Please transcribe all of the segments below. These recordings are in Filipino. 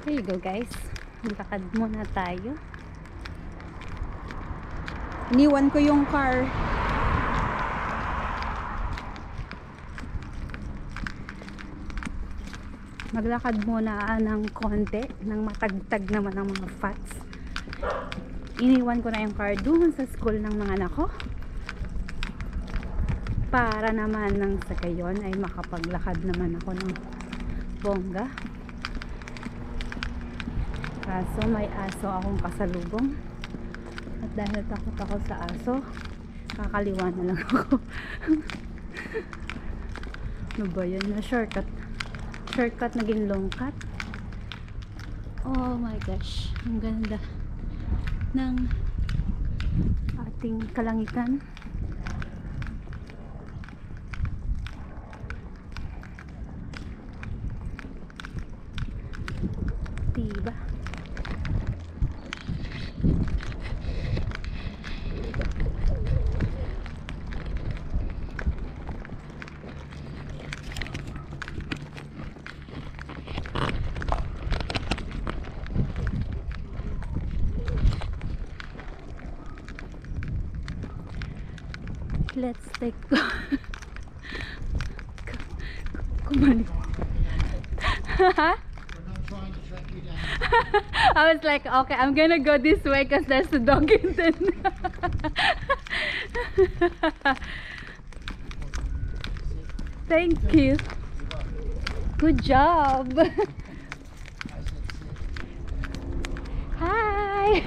There you go guys. Lakad muna tayo. Iniwan ko yung car. Maglakad muna ng konti, nang matagtag naman ang mga fats. Iniwan ko na yung car doon sa school ng mga anak ko. Para naman nang sa gayon ay makapaglakad naman ako ng bongga. Kaso may aso akong kasalubong. At dahil takot ako sa aso, kakaliwa na lang ako. Ano ba yun? Na shortcut. Shortcut naging long cut. Oh my gosh. Ang ganda ng ating kalangitan. Diba? Let's take kumani. I was like, okay, I'm gonna go this way because there's a dog in there. Thank you. Good job. Hi.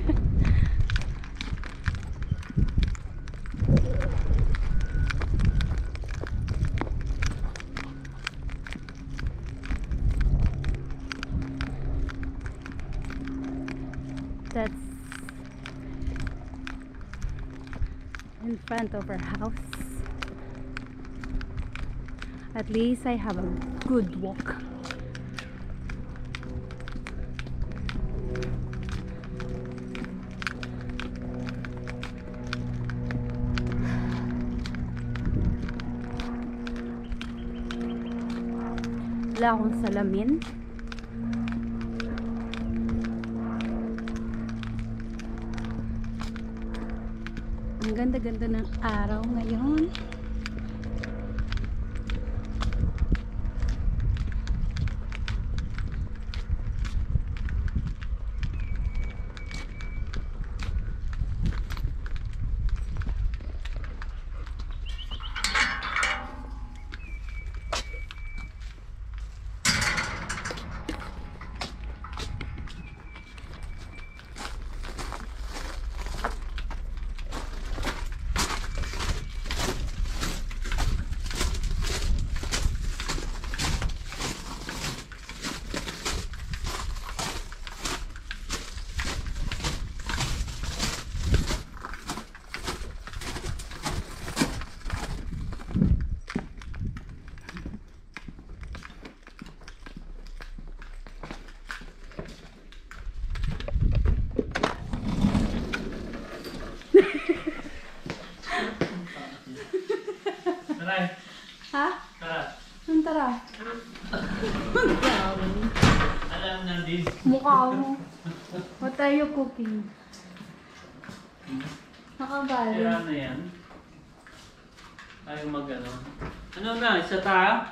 That's in front of our house. At least I have a good walk. Wala akong salamin. Ang ganda-ganda ng araw ngayon. Ha? Tara. Anong tara? Alam na din. Mukha mo. What are you cooking? Nakabali. Kaya na yan. Ayaw mag-ano. Ano na? Isa ta?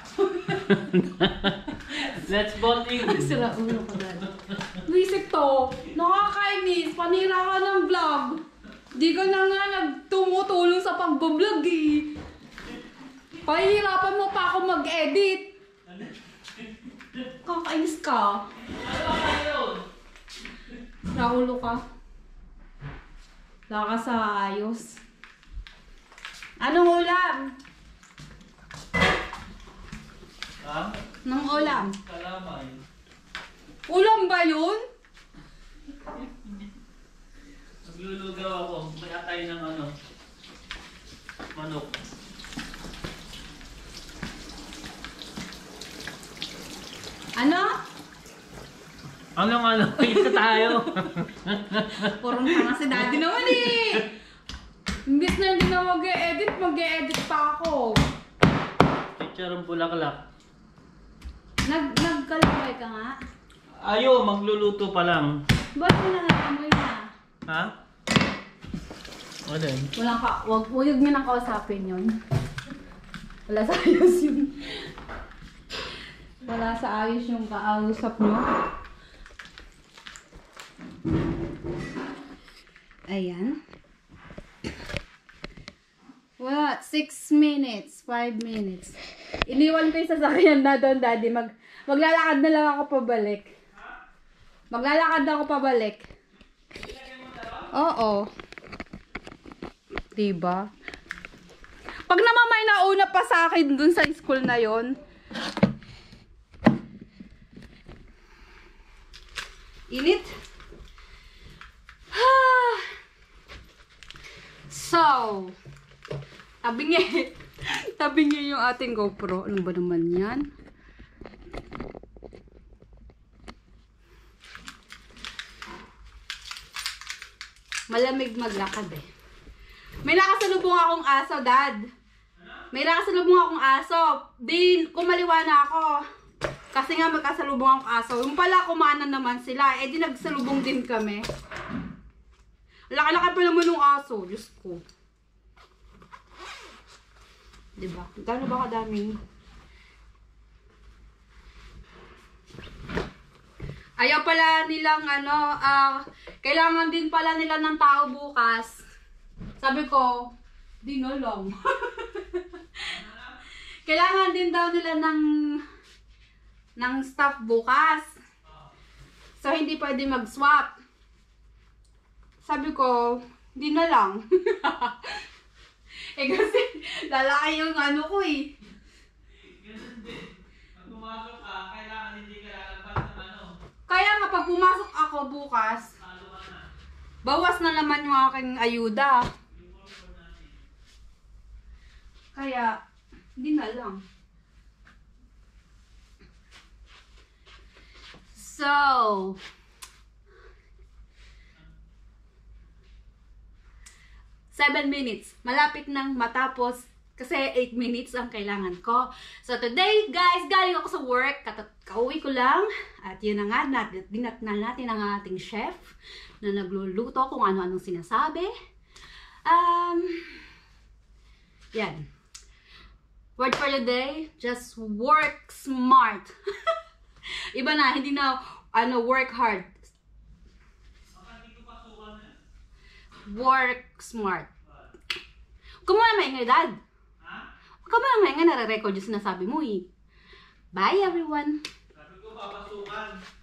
Let's bonding. Sira ulo ko dali. Wisik to. Nakakainis. Panira ka ng vlog. Di ka na nga nagtumutulong sa pagbablog eh. Pahihirapan mo pa ako mag-edit. Kakainis ka. Ano ba yun? Naulo ka. Wala ka sa ayos. Anong ulam? Ha? Anong ulam? Kalamay. Ulam ba yun? Maglulugaw ako. May atay ng ano. Manok. Ano? Anong ano? Isa tayo. Purong tanga si daddy naman eh. Imbis na hindi na mag-e-edit pa ako. Picture ng bulaklak. Nagkalabay ka nga? Ayo, magluluto pa lang. Ba't mo na amoy na? Ha? Ano yun? Huwag nyo nang kausapin yun. Wala sa ayos yun. Wala sa ayos yung kausap nyo. Ayan. What? 6 minutes. 5 minutes. Iniwan ko yung sasakyan na doon, Daddy. Maglalakad na lang ako pabalik. Maglalakad ako pabalik. Oo. Diba? Pag naman may nauna pa sa akin dun sa school na yon. Init. So, tabi niya yung ating GoPro. Ano ba naman yan? Malamig maglakad eh. May nakasalubong akong aso, Dad. May nakasalubong akong aso. Di, kumaliwa na ako. Kasi nga magkasalubong akong aso. Yung pala kumanan naman sila. Eh di nagsalubong din kami. Laki-laki pa naman yung aso. Diyos ko. Diba? Gano'n ba kadaming? Ayaw pala nilang kailangan din pala nila ng tao bukas. Sabi ko, di na lang. Kailangan din daw nila ng staff bukas. So, hindi pwede mag-swap. Sabi ko, di na lang. Eh kasi, lalaki yung ano ko eh. Ganun din. Pag pumasok ka, kailangan hindi ka lalabas ng ano. Kaya nga, pag pumasok ako bukas, bawas na naman yung aking ayuda. Kaya, hindi na lang. So, seven minutes. Malapit nang matapos kasi 8 minutes ang kailangan ko. So today, guys, galing ako sa work. Kauwi ko lang. At yun na nga, dinatnan natin ang ating chef na nagluluto kung ano-anong sinasabi. Yan. Word for the day, just work smart. Iba na, hindi na work hard. Work smart. Huwag ka muna maingay, Dad. Huwag ka muna maingay, nare-record yung sinasabi mo eh. Bye, everyone. Sabi ko, papasukan.